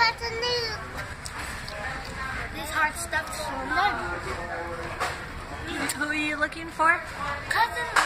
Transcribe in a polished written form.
cousin these hard stuffed children. Who are you looking for? Cousin